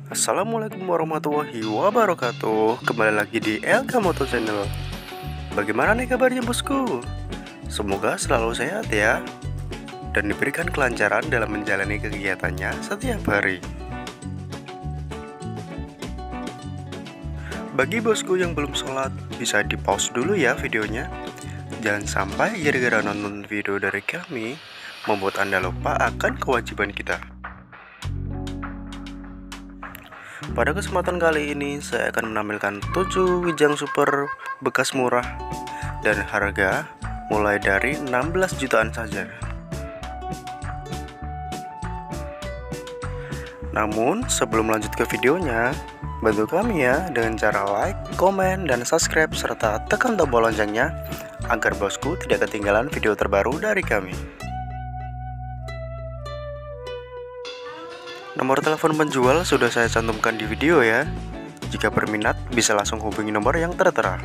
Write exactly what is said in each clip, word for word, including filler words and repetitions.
Assalamualaikum warahmatullahi wabarakatuh. Kembali lagi di Elka Moto Channel. Bagaimana nih kabarnya bosku? Semoga selalu sehat ya, dan diberikan kelancaran dalam menjalani kegiatannya setiap hari. Bagi bosku yang belum sholat, bisa di pause dulu ya videonya. Jangan sampai gara-gara nonton video dari kami membuat Anda lupa akan kewajiban kita. Pada kesempatan kali ini saya akan menampilkan tujuh Wijang Super bekas murah dan harga mulai dari enam belas jutaan saja. Namun sebelum lanjut ke videonya, bantu kami ya dengan cara like, komen, dan subscribe serta tekan tombol loncengnya agar bosku tidak ketinggalan video terbaru dari kami. Nomor telepon penjual sudah saya cantumkan di video ya. Jika berminat bisa langsung hubungi nomor yang tertera.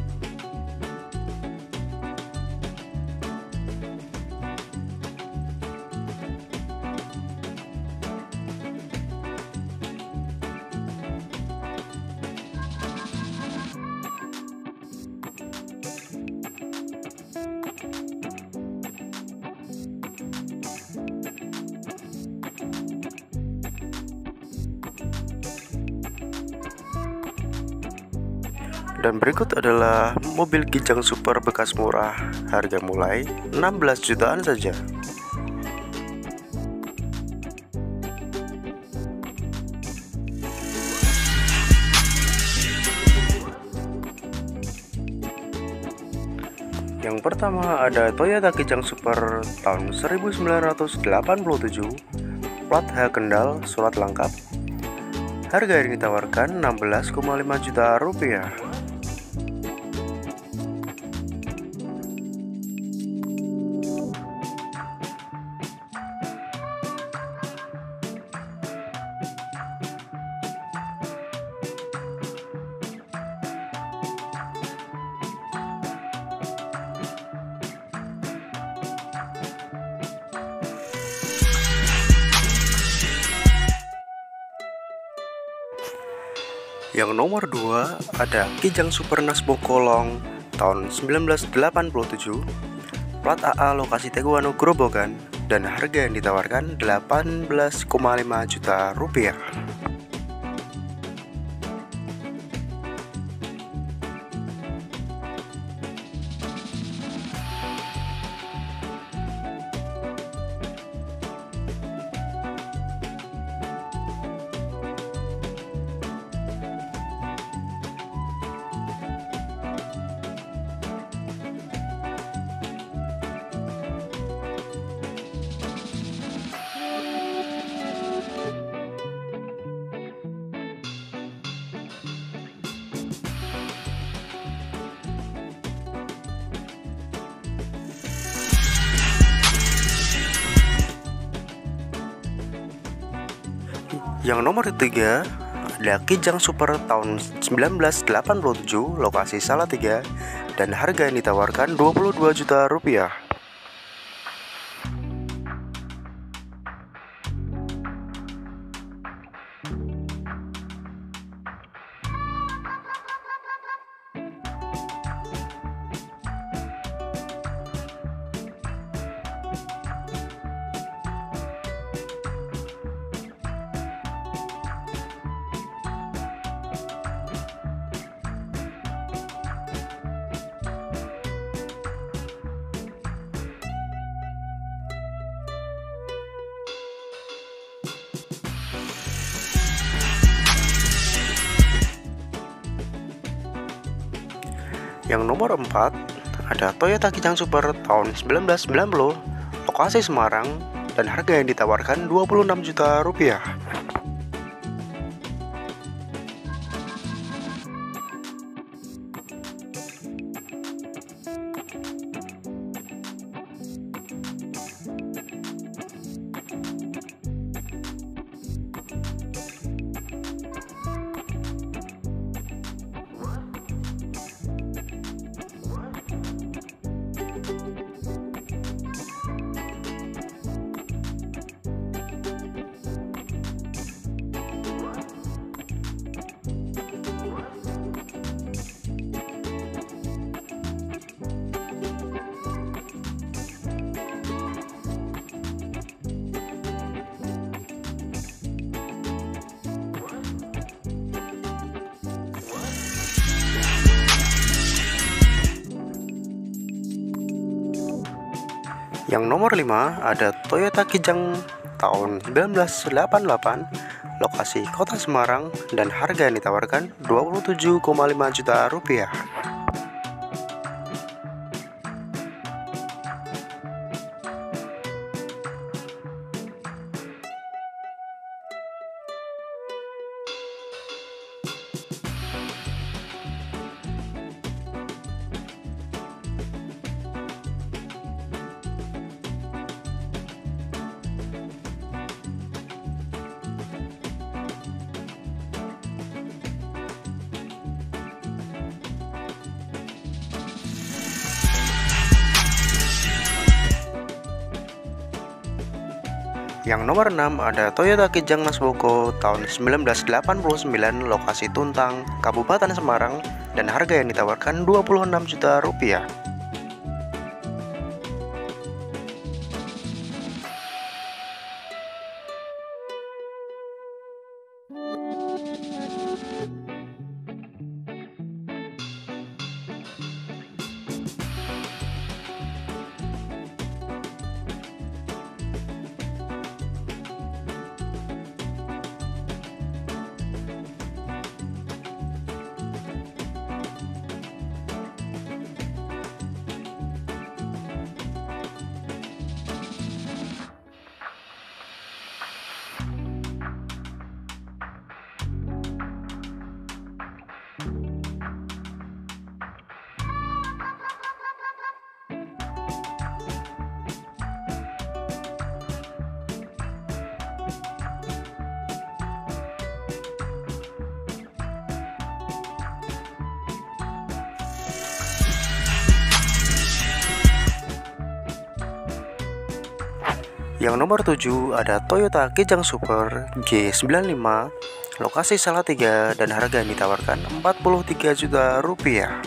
Dan berikut adalah mobil Kijang Super bekas murah, harga mulai enam belas jutaan saja. Yang pertama ada Toyota Kijang Super tahun seribu sembilan ratus delapan puluh tujuh, plat H Kendal, surat lengkap. Harga yang ditawarkan enam belas koma lima juta rupiah. Yang nomor dua ada Kijang Super Nasbo Kolong tahun seribu sembilan ratus delapan puluh tujuh, plat A A lokasi Teguano Grobogan, dan harga yang ditawarkan delapan belas koma lima juta rupiah. Yang nomor ketiga ada Kijang Super tahun seribu sembilan ratus delapan puluh tujuh, lokasi Salatiga, dan harga yang ditawarkan dua puluh dua juta rupiah. Yang nomor empat ada Toyota Kijang Super tahun seribu sembilan ratus sembilan puluh, lokasi Semarang, dan harga yang ditawarkan dua puluh enam juta rupiah. Yang nomor lima ada Toyota Kijang tahun seribu sembilan ratus delapan puluh delapan, lokasi Kota Semarang, dan harga yang ditawarkan dua puluh tujuh koma lima juta rupiah. Yang nomor enam ada Toyota Kijang Mas Boko tahun seribu sembilan ratus delapan puluh sembilan, lokasi Tuntang, Kabupaten Semarang, dan harga yang ditawarkan dua puluh enam juta rupiah. Yang nomor tujuh ada Toyota Kijang Super G sembilan puluh lima, lokasi Salatiga, dan harga yang ditawarkan empat puluh tiga juta rupiah.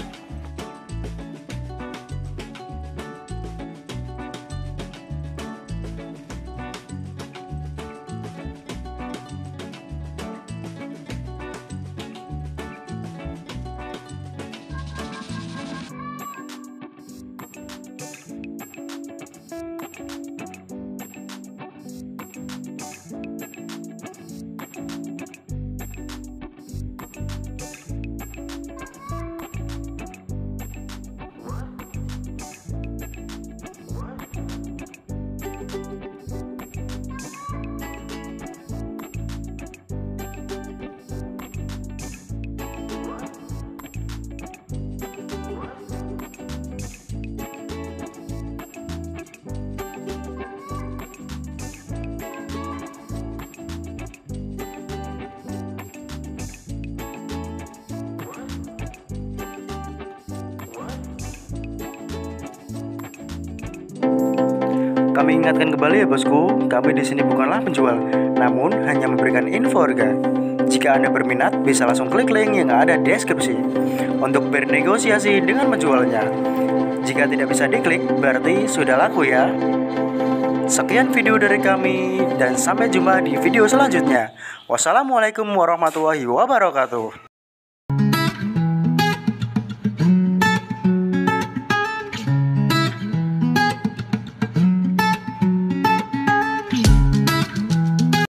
Kami ingatkan kembali ya bosku, kami di sini bukanlah penjual, namun hanya memberikan info harga. Jika Anda berminat, bisa langsung klik link yang ada di deskripsi untuk bernegosiasi dengan penjualnya. Jika tidak bisa diklik, berarti sudah laku ya. Sekian video dari kami, dan sampai jumpa di video selanjutnya. Wassalamualaikum warahmatullahi wabarakatuh.